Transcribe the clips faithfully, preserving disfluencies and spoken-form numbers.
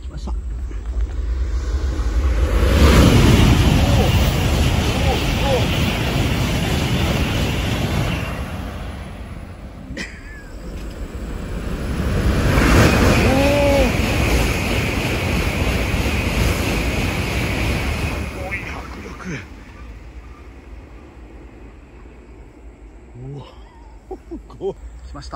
来ました。おお来ました。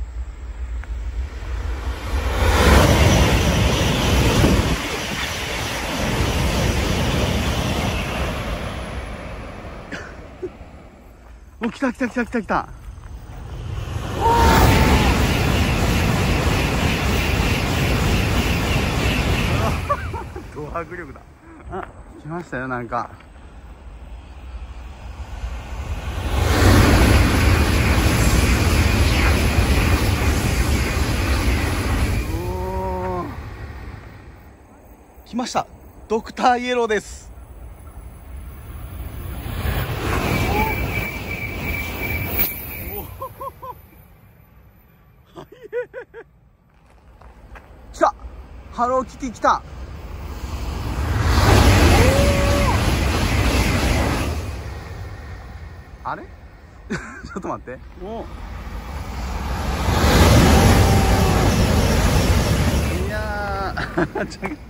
お来た来た来た来た来た。ド迫力だ。あ、来ましたよ。なんか来ました。ドクターイエローです。来た。ハローキティ来た。あれちょっと待って。おいやー